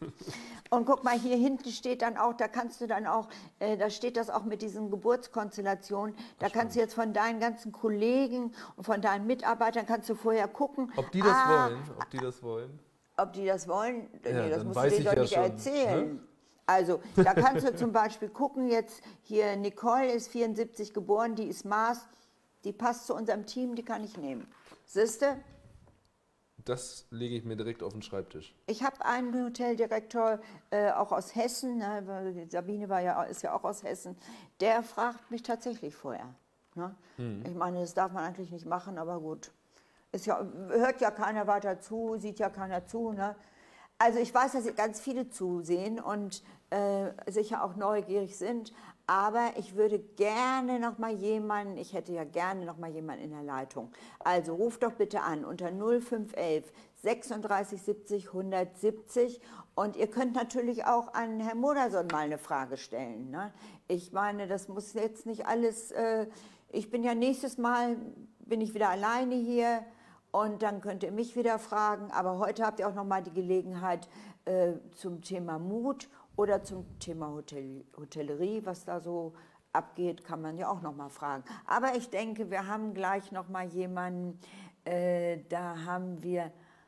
Und guck mal, hier hinten steht dann auch, da kannst du dann auch, äh, da steht das auch mit diesen Geburtskonstellationen, da kannst du jetzt von deinen ganzen Kollegen und von deinen Mitarbeitern, kannst du vorher gucken. Ob die das ah, wollen, ob die das wollen. Ob die das wollen? Ja, nee, das dann musst du weiß denen ich doch ja nicht schon, erzählen. ne? Also, da kannst du zum Beispiel gucken, jetzt hier Nicole ist vierundsiebzig geboren, die ist Maß, die passt zu unserem Team, die kann ich nehmen. Siehste? Das lege ich mir direkt auf den Schreibtisch. Ich habe einen Hoteldirektor, äh, auch aus Hessen, ne, weil Sabine war ja, ist ja auch aus Hessen, der fragt mich tatsächlich vorher. Ne? Hm. Ich meine, das darf man eigentlich nicht machen, aber gut. Ist ja, hört ja keiner weiter zu, sieht ja keiner zu. Ne? Also ich weiß, dass ganz viele zusehen und äh, sicher auch neugierig sind, aber ich würde gerne noch mal jemanden, ich hätte ja gerne noch mal jemanden in der Leitung. Also ruft doch bitte an unter null fünf eins eins sechsunddreißig siebzig hundertsiebzig und ihr könnt natürlich auch an Herrn Modersohn mal eine Frage stellen. Ne? Ich meine, das muss jetzt nicht alles... Äh, Ich bin ja nächstes Mal, bin ich wieder alleine hier und dann könnt ihr mich wieder fragen. Aber heute habt ihr auch noch mal die Gelegenheit äh, zum Thema Mut oder zum Thema Hotel, Hotellerie, was da so abgeht, kann man ja auch noch mal fragen. Aber ich denke, wir haben gleich noch mal jemanden, äh, da haben wir,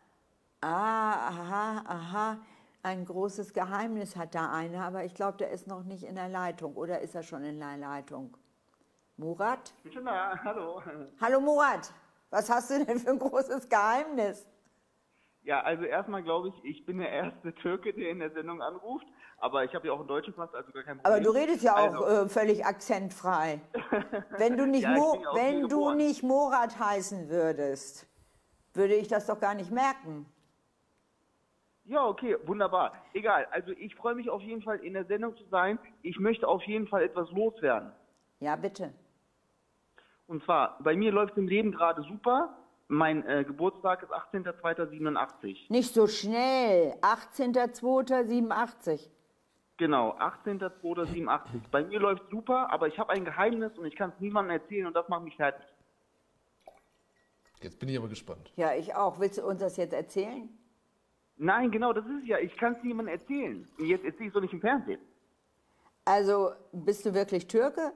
ah, aha, aha, ein großes Geheimnis hat da einer, aber ich glaube, der ist noch nicht in der Leitung. Oder ist er schon in der Leitung? Murat? Ich bin schon da, hallo. Hallo Murat, was hast du denn für ein großes Geheimnis? Ja, also erstmal glaube ich, ich bin der erste Türke, der in der Sendung anruft, aber ich habe ja auch einen deutschen Pass, also gar kein Problem. Aber du redest ja auch also, äh, völlig akzentfrei. Wenn du nicht, ja, Mo ja wenn du nicht Murat heißen würdest, würde ich das doch gar nicht merken. Ja, okay, wunderbar. Egal, also ich freue mich auf jeden Fall in der Sendung zu sein. Ich möchte auf jeden Fall etwas loswerden. Ja, bitte. Und zwar, bei mir läuft im Leben gerade super. Mein äh, Geburtstag ist achtzehnter zweiter siebenundachtzig. Nicht so schnell. achtzehnter zweiter siebenundachtzig. Genau, achtzehnter zweiter siebenundachtzig. Bei mir läuft super, aber ich habe ein Geheimnis und ich kann es niemandem erzählen und das macht mich fertig. Jetzt bin ich aber gespannt. Ja, ich auch. Willst du uns das jetzt erzählen? Nein, genau, das ist ja, ich kann es niemandem erzählen. Und jetzt erzähle ich es doch nicht im Fernsehen. Also, bist du wirklich Türke?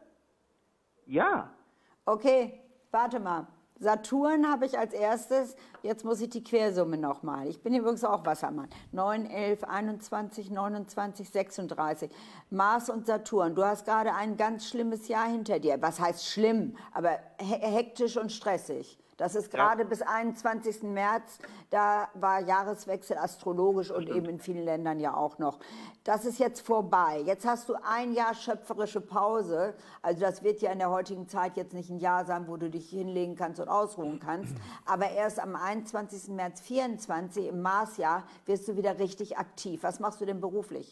Ja. Okay, warte mal. Saturn habe ich als erstes, jetzt muss ich die Quersumme nochmal. Ich bin übrigens auch Wassermann. neun, elf, einundzwanzig, neunundzwanzig, sechsunddreißig. Mars und Saturn, du hast gerade ein ganz schlimmes Jahr hinter dir. Was heißt schlimm? Aber he hektisch und stressig. Das ist gerade ja. bis einundzwanzigsten März, da war Jahreswechsel astrologisch und eben in vielen Ländern ja auch noch. Das ist jetzt vorbei. Jetzt hast du ein Jahr schöpferische Pause. Also das wird ja in der heutigen Zeit jetzt nicht ein Jahr sein, wo du dich hinlegen kannst und ausruhen kannst. Aber erst am einundzwanzigsten März vierundzwanzig im Marsjahr wirst du wieder richtig aktiv. Was machst du denn beruflich?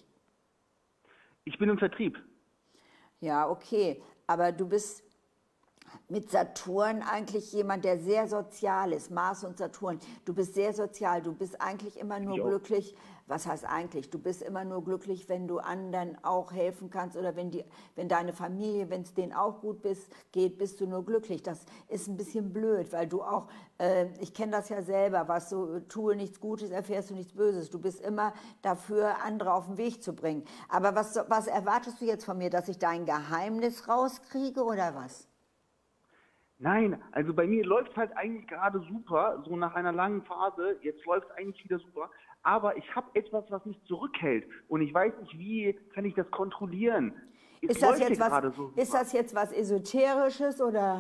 Ich bin im Vertrieb. Ja, okay. Aber du bist mit Saturn eigentlich jemand, der sehr sozial ist. Mars und Saturn. Du bist sehr sozial. Du bist eigentlich immer nur Jo. glücklich. Was heißt eigentlich? Du bist immer nur glücklich, wenn du anderen auch helfen kannst oder wenn, die, wenn deine Familie, wenn es denen auch gut bist, geht, bist du nur glücklich. Das ist ein bisschen blöd, weil du auch, äh, ich kenne das ja selber, was so, tue nichts Gutes, erfährst du nichts Böses. Du bist immer dafür, andere auf den Weg zu bringen. Aber was, was erwartest du jetzt von mir, dass ich dein Geheimnis rauskriege oder was? Nein, also bei mir läuft es halt eigentlich gerade super, so nach einer langen Phase. Jetzt läuft es eigentlich wieder super. Aber ich habe etwas, was mich zurückhält. Und ich weiß nicht, wie kann ich das kontrollieren. Es ist, das läuft jetzt hier was, gerade so super. ist das jetzt was Esoterisches oder?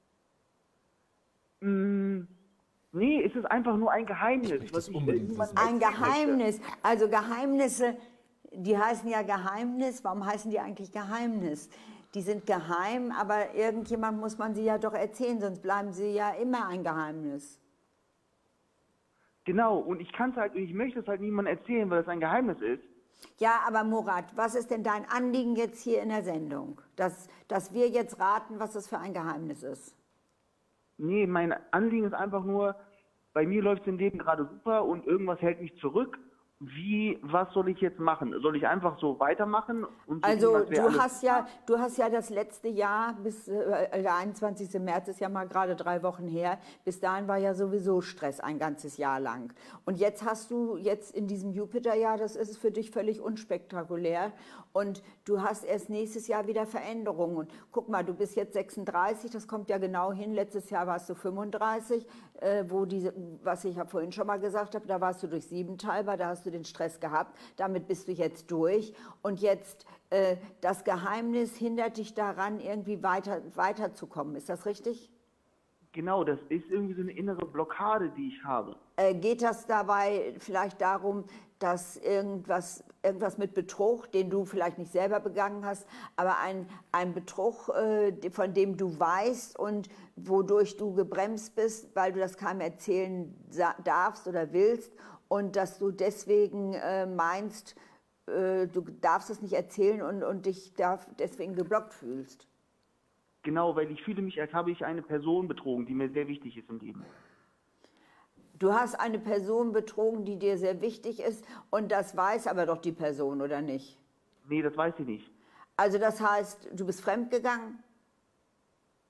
Mm, nee, es ist einfach nur ein Geheimnis. Ich Was das ich unbedingt niemandem wissen. Ein erzählen Geheimnis. Also Geheimnisse, die heißen ja Geheimnis. Warum heißen die eigentlich Geheimnis? Die sind geheim, aber irgendjemand muss man sie ja doch erzählen, sonst bleiben sie ja immer ein Geheimnis. Genau, und ich kann es halt, ich möchte es halt niemandem erzählen, weil es ein Geheimnis ist. Ja, aber Murat, was ist denn dein Anliegen jetzt hier in der Sendung? Dass, dass wir jetzt raten, was das für ein Geheimnis ist. Nee, mein Anliegen ist einfach nur, bei mir läuft es im Leben gerade super und irgendwas hält mich zurück. Wie, was soll ich jetzt machen? Soll ich einfach so weitermachen? Und so Also tun, als wäre du alles hast ja, du hast ja das letzte Jahr, bis äh, der einundzwanzigste März ist ja mal gerade drei Wochen her, bis dahin war ja sowieso Stress ein ganzes Jahr lang. Und jetzt hast du jetzt in diesem Jupiterjahr, das ist für dich völlig unspektakulär und du hast erst nächstes Jahr wieder Veränderungen. Und guck mal, du bist jetzt sechsunddreißig, das kommt ja genau hin, letztes Jahr warst du fünfunddreißig, äh, wo diese, was ich ja vorhin schon mal gesagt habe, da warst du durch Siebenteilbar, da hast du den Stress gehabt, damit bist du jetzt durch und jetzt äh, das Geheimnis hindert dich daran, irgendwie weiter, weiterzukommen. Ist das richtig? Genau, das ist irgendwie so eine innere Blockade, die ich habe. Äh, geht das dabei vielleicht darum, dass irgendwas, irgendwas mit Betrug, den du vielleicht nicht selber begangen hast, aber ein, ein Betrug, äh, von dem du weißt und wodurch du gebremst bist, weil du das keinem erzählen darfst oder willst und dass du deswegen äh, meinst, äh, du darfst es nicht erzählen und, und dich darf deswegen geblockt fühlst? Genau, weil ich fühle mich, als habe ich eine Person betrogen, die mir sehr wichtig ist im Leben. Du hast eine Person betrogen, die dir sehr wichtig ist und das weiß aber doch die Person, oder nicht? Nee, das weiß ich nicht. Also das heißt, du bist fremdgegangen?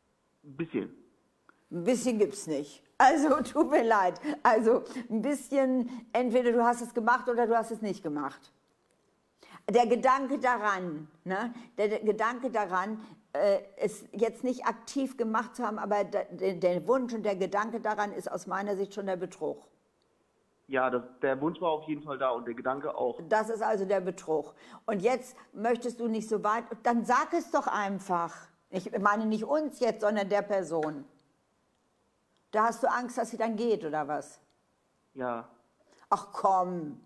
Ein bisschen. Ein bisschen gibt's nicht. Also, tut mir leid. Also, ein bisschen, entweder du hast es gemacht oder du hast es nicht gemacht. Der Gedanke daran, ne, der, der Gedanke daran, äh, es jetzt nicht aktiv gemacht zu haben, aber der, der Wunsch und der Gedanke daran ist aus meiner Sicht schon der Betrug. Ja, das, der Wunsch war auf jeden Fall da und der Gedanke auch. Das ist also der Betrug. Und jetzt möchtest du nicht so weit, dann sag es doch einfach. Ich meine nicht uns jetzt, sondern der Person. Da hast du Angst, dass sie dann geht, oder was? Ja. Ach komm,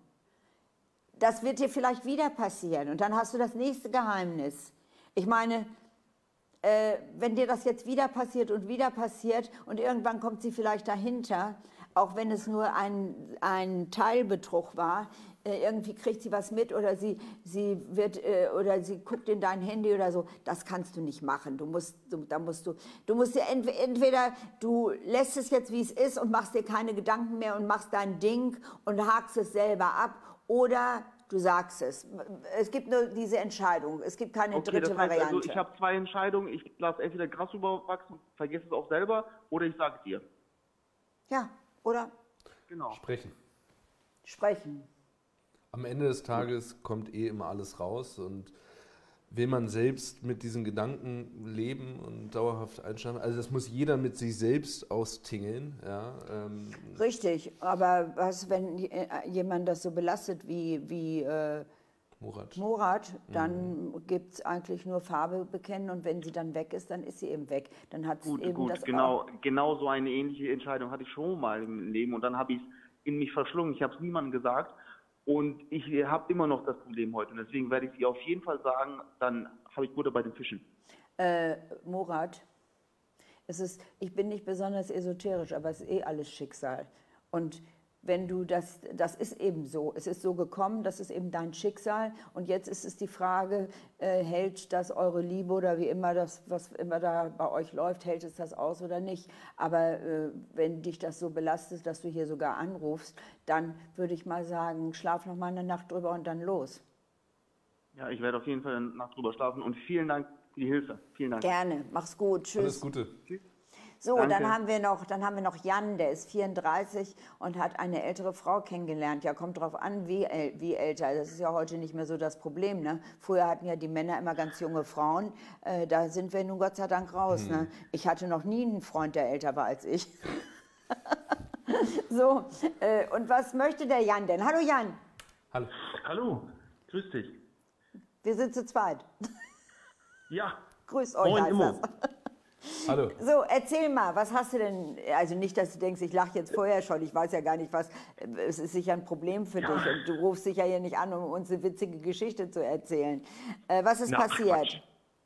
das wird dir vielleicht wieder passieren und dann hast du das nächste Geheimnis. Ich meine, äh, wenn dir das jetzt wieder passiert und wieder passiert und irgendwann kommt sie vielleicht dahinter, auch wenn es nur ein, ein Teilbetrug war, äh, irgendwie kriegt sie was mit oder sie, sie wird äh, oder sie guckt in dein Handy oder so, das kannst du nicht machen. Du musst, du, da musst du, du musst dir entweder, entweder du lässt es jetzt wie es ist und machst dir keine Gedanken mehr und machst dein Ding und hakst es selber ab, oder du sagst es. Es gibt nur diese Entscheidung. Es gibt keine Okay, dritte das heißt Variante. also, ich habe zwei Entscheidungen. Ich lasse entweder Gras überwachsen, vergesse es auch selber, oder ich sage es dir. Ja, oder? Genau. Sprechen. Sprechen. Am Ende des Tages kommt eh immer alles raus und will man selbst mit diesen Gedanken leben und dauerhaft einschlafen. Also das muss jeder mit sich selbst austingeln. Ja, ähm. Richtig, aber was, wenn jemand das so belastet wie, wie äh, Murat, Murat dann mhm. gibt es eigentlich nur Farbe bekennen und wenn sie dann weg ist, dann ist sie eben weg. Dann hat Gut, eben gut, das genau, auch. genau so eine ähnliche Entscheidung hatte ich schon mal im Leben und dann habe ich es in mich verschlungen. Ich habe es niemandem gesagt. Und ich habe immer noch das Problem heute. Und deswegen werde ich ihr auf jeden Fall sagen, dann habe ich Butter bei den Fischen. Äh, Murat, es ist, ich bin nicht besonders esoterisch, aber es ist eh alles Schicksal. Und wenn du das, das ist eben so, es ist so gekommen, das ist eben dein Schicksal. Und jetzt ist es die Frage, äh, hält das eure Liebe oder wie immer das, was immer da bei euch läuft, hält es das aus oder nicht? Aber äh, wenn dich das so belastet, dass du hier sogar anrufst, dann würde ich mal sagen, schlaf noch mal eine Nacht drüber und dann los. Ja, ich werde auf jeden Fall eine Nacht drüber schlafen und vielen Dank für die Hilfe. Vielen Dank. Gerne, mach's gut, tschüss. Alles Gute. Tschüss. So, Danke. dann haben wir noch, dann haben wir noch Jan, der ist vierunddreißig und hat eine ältere Frau kennengelernt. Ja, kommt drauf an, wie, wie älter. Das ist ja heute nicht mehr so das Problem. Ne? Früher hatten ja die Männer immer ganz junge Frauen. Äh, da sind wir nun Gott sei Dank raus. Hm. Ne? Ich hatte noch nie einen Freund, der älter war als ich. So, äh, und was möchte der Jan denn? Hallo Jan. Hallo. Hallo, grüß dich. Wir sind zu zweit. Ja. Grüß euch. Moin, heißt Immo. das. Hallo. So, erzähl mal, was hast du denn, also nicht, dass du denkst, ich lache jetzt vorher schon, ich weiß ja gar nicht was, es ist sicher ein Problem für dich und du rufst sicher hier nicht an, um uns eine witzige Geschichte zu erzählen. Äh, was ist Na, passiert?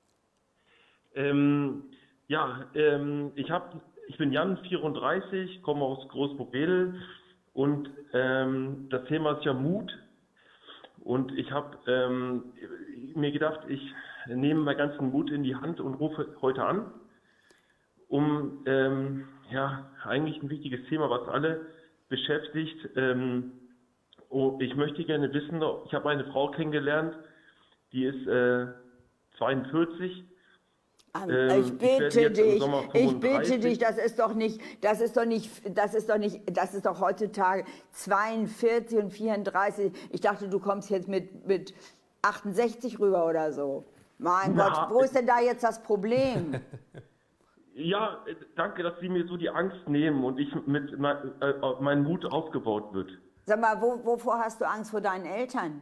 Ähm, ja, ähm, ich, hab, ich bin Jan, vierunddreißig, komme aus Großburg-Wedel und ähm, das Thema ist ja Mut und ich habe ähm, mir gedacht, ich nehme meinen ganzen Mut in die Hand und rufe heute an, um ähm, ja eigentlich ein wichtiges Thema, was alle beschäftigt. Ähm, oh, ich möchte gerne wissen, ich habe eine Frau kennengelernt, die ist äh, zweiundvierzig. Ähm, ich bitte dich, ich bitte dich, das ist doch nicht, das ist doch nicht, das ist doch nicht, das ist doch heutzutage zweiundvierzig und vierunddreißig. Ich dachte, du kommst jetzt mit, mit achtundsechzig rüber oder so. Mein Na, Gott, wo ist denn da jetzt das Problem? Ja, danke, dass Sie mir so die Angst nehmen und ich mit mein, äh, mein Mut aufgebaut wird. Sag mal, wo, wovor hast du Angst vor deinen Eltern?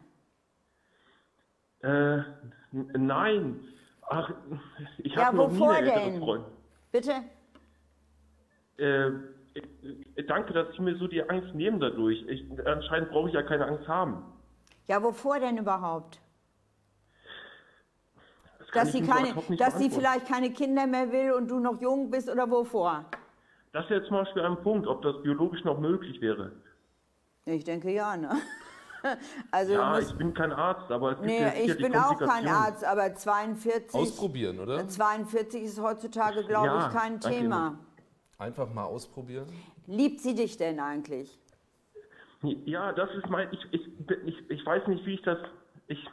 Äh, nein. Ach, ich Ja, habe noch nie wovor eine ältere denn? Freundin. Bitte? Äh, äh, danke, dass Sie mir so die Angst nehmen dadurch. Ich, anscheinend brauche ich ja keine Angst haben. Ja, wovor denn überhaupt? Das Dass sie, keine, dass sie vielleicht keine Kinder mehr will und du noch jung bist oder wovor? Das ist jetzt zum Beispiel ein Punkt, ob das biologisch noch möglich wäre. Ich denke ja, ne? Also ja, musst, ich bin kein Arzt, aber es gibt nee, ja sicher ich die bin auch kein Komplikationen. Arzt, aber zweiundvierzig... Ausprobieren, oder? zweiundvierzig ist heutzutage, glaube Ja, ich, kein danke Thema. Einfach mal ausprobieren. Liebt sie dich denn eigentlich? Ja, das ist mein, ich, ich, ich, ich weiß nicht, wie ich das, ich,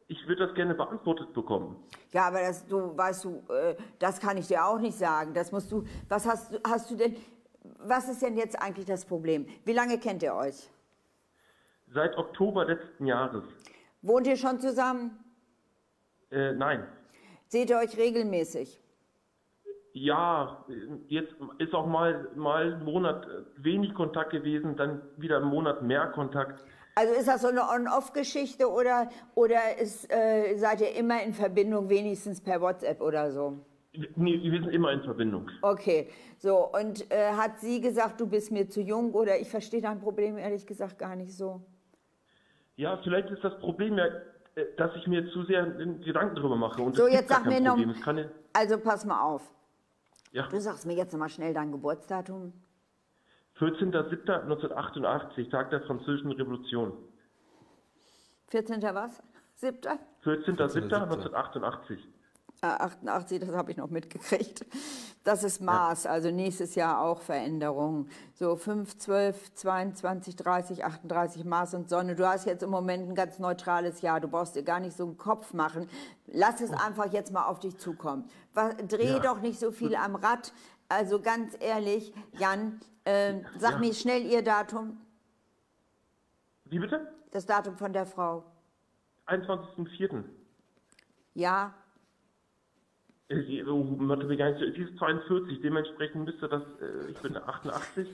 ich würde das gerne beantwortet bekommen. Ja, aber das, du, weißt du, äh, das kann ich dir auch nicht sagen. Das musst du, was hast du, hast du denn, was ist denn jetzt eigentlich das Problem? Wie lange kennt ihr euch? Seit Oktober letzten Jahres. Wohnt ihr schon zusammen? Äh, nein. Seht ihr euch regelmäßig? Ja, jetzt ist auch mal, mal einen Monat wenig Kontakt gewesen, dann wieder einen Monat mehr Kontakt. Also ist das so eine On-Off-Geschichte oder, oder ist, äh, seid ihr immer in Verbindung, wenigstens per WhatsApp oder so? Nee, wir sind immer in Verbindung. Okay, so und äh, hat sie gesagt, du bist mir zu jung oder ich verstehe dein Problem ehrlich gesagt gar nicht so? Ja, vielleicht ist das Problem ja, dass ich mir zu sehr Gedanken darüber mache. Und So, es gibt jetzt gar sag kein mir noch, Problem. Es kann ja, also pass mal auf. ja, Du sagst mir jetzt noch mal schnell dein Geburtsdatum. vierzehnter siebter neunzehnhundertachtundachtzig, Tag der Französischen Revolution. vierzehnter was? siebter? vierzehnter siebter neunzehnhundertachtundachtzig. Ah, achtundachtzig, das habe ich noch mitgekriegt. Das ist Mars, also nächstes Jahr auch Veränderungen. So fünf, zwölf, zweiundzwanzig, dreißig, achtunddreißig Mars und Sonne. Du hast jetzt im Moment ein ganz neutrales Jahr. Du brauchst dir gar nicht so einen Kopf machen. Lass es einfach jetzt mal auf dich zukommen. Was, dreh Ja. doch nicht so viel am Rad. Also ganz ehrlich, Jan, äh, sag Ja. mir schnell ihr Datum. Wie bitte? Das Datum von der Frau. einundzwanzigster vierter Ja, Äh, Oh, warte, wie gar nicht, sie ist zweiundvierzig, dementsprechend müsste das, äh, ich bin achtundachtzig.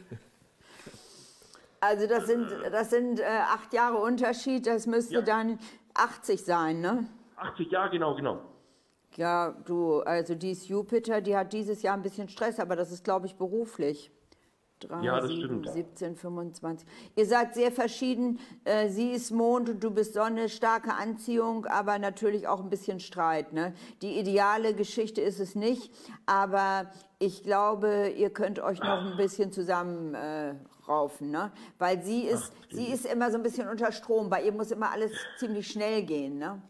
also das sind, das sind äh, acht Jahre Unterschied. Das müsste Ja. dann achtzig sein, ne? achtzig, ja, genau, genau. Ja, du, also die ist Jupiter, die hat dieses Jahr ein bisschen Stress, aber das ist, glaube ich, beruflich. drei, Ja, das sieben, stimmt. siebzehn, fünfundzwanzig. Ihr seid sehr verschieden. Äh, sie ist Mond und du bist Sonne, starke Anziehung, aber natürlich auch ein bisschen Streit. Ne? Die ideale Geschichte ist es nicht, aber ich glaube, ihr könnt euch noch ein bisschen zusammen äh, raufen, ne? Weil sie ist, Ach, sie ist immer so ein bisschen unter Strom. Bei ihr muss immer alles ziemlich schnell gehen, ne?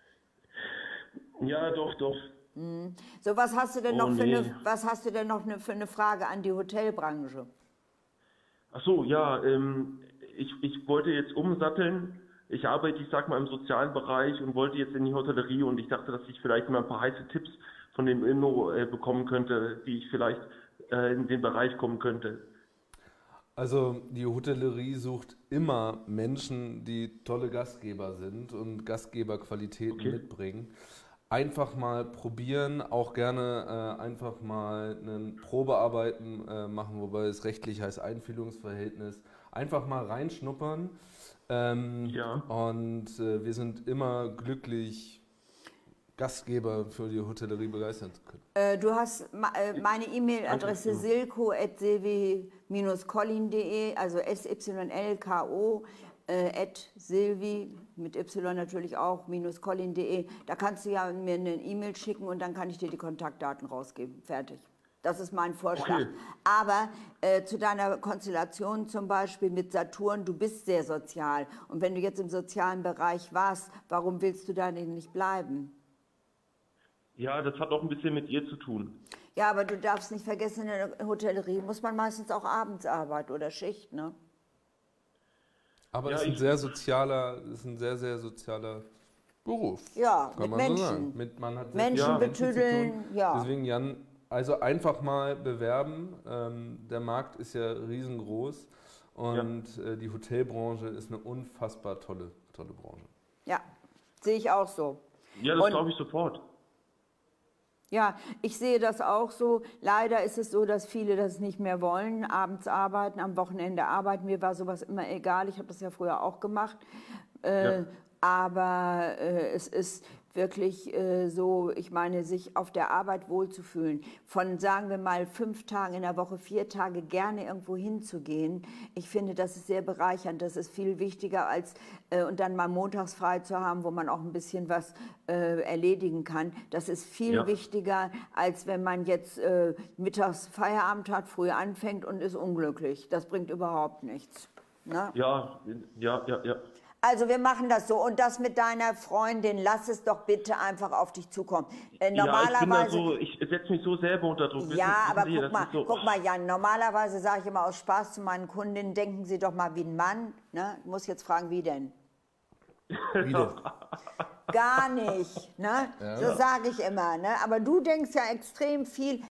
Ja, doch, doch. So, was hast du denn Oh, noch für nee. eine, was hast du denn noch eine, für eine Frage an die Hotelbranche? Ach so, ja, ähm, ich, ich wollte jetzt umsatteln. Ich arbeite, ich sag mal, im sozialen Bereich und wollte jetzt in die Hotellerie und ich dachte, dass ich vielleicht mal ein paar heiße Tipps von dem Inno äh, bekommen könnte, wie ich vielleicht äh, in den Bereich kommen könnte. Also die Hotellerie sucht immer Menschen, die tolle Gastgeber sind und Gastgeberqualitäten Okay. mitbringen. Einfach mal probieren, auch gerne äh, einfach mal ein Probearbeiten äh, machen, wobei es rechtlich heißt Einfühlungsverhältnis. Einfach mal reinschnuppern ähm, Ja. und äh, wir sind immer glücklich, Gastgeber für die Hotellerie begeistern zu können. Äh, du hast ma- äh, meine E-Mail-Adresse Danke. silko at silvi dash collin punkt de, also S Y L K O äh, at silvi mit Y natürlich auch, minus collin punkt de. Da kannst du ja mir eine E-Mail schicken und dann kann ich dir die Kontaktdaten rausgeben. Fertig. Das ist mein Vorschlag. Okay. Aber äh, zu deiner Konstellation zum Beispiel mit Saturn, du bist sehr sozial. Und wenn du jetzt im sozialen Bereich warst, warum willst du da denn nicht bleiben? Ja, das hat auch ein bisschen mit ihr zu tun. Ja, aber du darfst nicht vergessen, in der Hotellerie muss man meistens auch abends arbeiten oder Schicht, ne? Aber Ja, es ist ein ich- sehr sozialer, es ist ein sehr, sehr sozialer Beruf. Ja, kann mit man so Menschen. sagen. Mit, man hat sehr Menschen viel mit Menschen zu betüdeln, tun. ja. Deswegen, Jan, also einfach mal bewerben. Ähm, der Markt ist ja riesengroß und äh, die Hotelbranche ist eine unfassbar tolle, tolle Branche. Ja, sehe ich auch so. Ja, das Und- glaube ich sofort. Ja, ich sehe das auch so. Leider ist es so, dass viele das nicht mehr wollen, abends arbeiten, am Wochenende arbeiten. Mir war sowas immer egal, ich habe das ja früher auch gemacht. Äh, Ja. Aber äh, es ist wirklich äh, so, ich meine, sich auf der Arbeit wohlzufühlen. Von, sagen wir mal, fünf Tagen in der Woche, vier Tage gerne irgendwo hinzugehen. Ich finde, das ist sehr bereichernd. Das ist viel wichtiger als, äh, und dann mal montags frei zu haben, wo man auch ein bisschen was äh, erledigen kann. Das ist viel Ja. wichtiger, als wenn man jetzt äh, mittags Feierabend hat, früh anfängt und ist unglücklich. Das bringt überhaupt nichts. Ne? Ja, ja, ja, ja. Also wir machen das so. Und das mit deiner Freundin, lass es doch bitte einfach auf dich zukommen. Äh, Ja, ich bin da normalerweise, so, ich setze mich so selber unter Druck. ja, Wissen- aber wissen Sie, guck das mal, ist so, guck mal, Jan, normalerweise sage ich immer aus Spaß zu meinen Kundinnen, denken Sie doch mal wie ein Mann. Ne? Ich muss jetzt fragen, wie denn? Wieder. Gar nicht, ne? Ja. So sage ich immer, ne? Aber du denkst ja extrem viel.